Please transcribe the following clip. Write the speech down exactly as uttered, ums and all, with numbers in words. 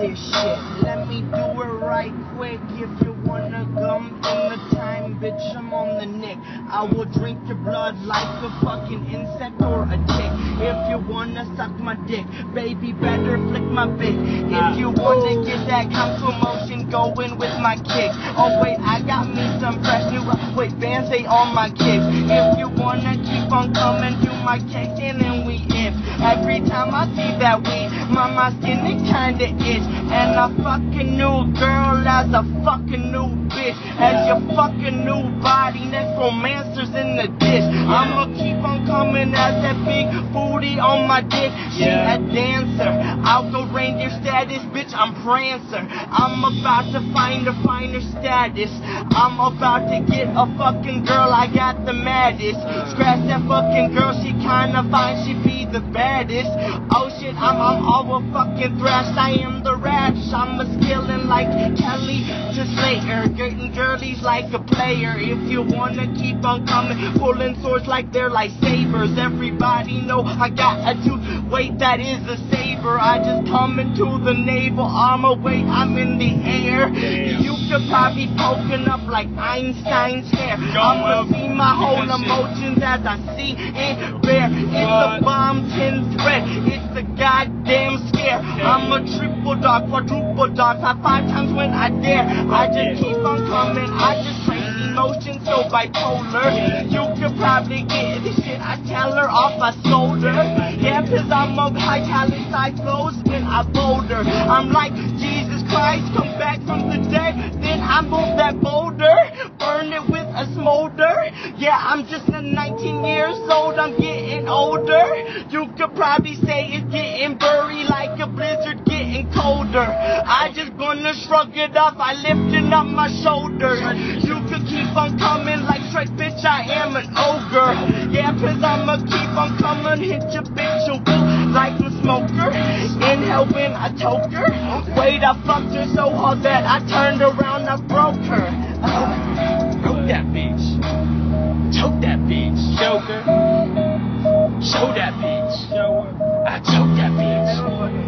this shit. Let me do it right quick. If you wanna come in the time, bitch, I'm on the nick. I will drink your blood like a fucking insect or a tick. If you wanna suck my dick, baby, better flick my bit. If you wanna get that council motion going with my kicks. Oh wait, I got me some fresh new, wait, bands they on my kicks. If you wanna keep on coming, do my kicks and then we in. Every time I see that weed, my, my skin it kinda itch. And a fucking new girl as a fucking new bitch. As your fucking new body, necromancers in the dish. I'ma keep on coming as that big booty on my dick. She a dancer, I'll go reindeer status, bitch, I'm Prancer. I'm about to find a finer status. I'm about to get a fucking girl, I got the maddest. Scratch that fucking girl, she kinda fine, she be the baddest. Oh shit, I'm, I'm all a fucking thrash, I am the rash. I'm a skillin' like Kelly to Slater, getting girlies like a player. If you wanna keep on coming, pulling swords like they're lightsabers. Everybody know I got a tooth, wait, that is a saber. I just come into the naval armor, wait, I'm in the air. You could probably poking up like Einstein's hair. I'ma see my whole emotions as I see it bare. It's a bomb tin threat, it's a goddamn scare. I'm a triple dog, quadruple dog, five, five times when I dare. I just keep on coming, I just train emotions so bipolar. You could probably get this shit I tell her off my shoulder. Yeah, cause I'm a high talent side flows when I boulder. I'm like Jesus Christ, come back from the dead, then I move that boulder, burn it with a smolder. Yeah, I'm just a nineteen years old, I'm getting older. You could probably say it's getting buried like a blizzard getting colder. I just gonna shrug it off, I lifting up my shoulders. You could keep on coming like straight bitch, I am an ogre. Yeah, cause I'ma keep on coming, hit your bitch, you will like a smoker. Inhale when I toke her. Wait, I fucked her so hard that I turned around, I broke her. Uh, Choke that bitch. Choke that bitch. Choke her. Show that bitch. I choke that bitch.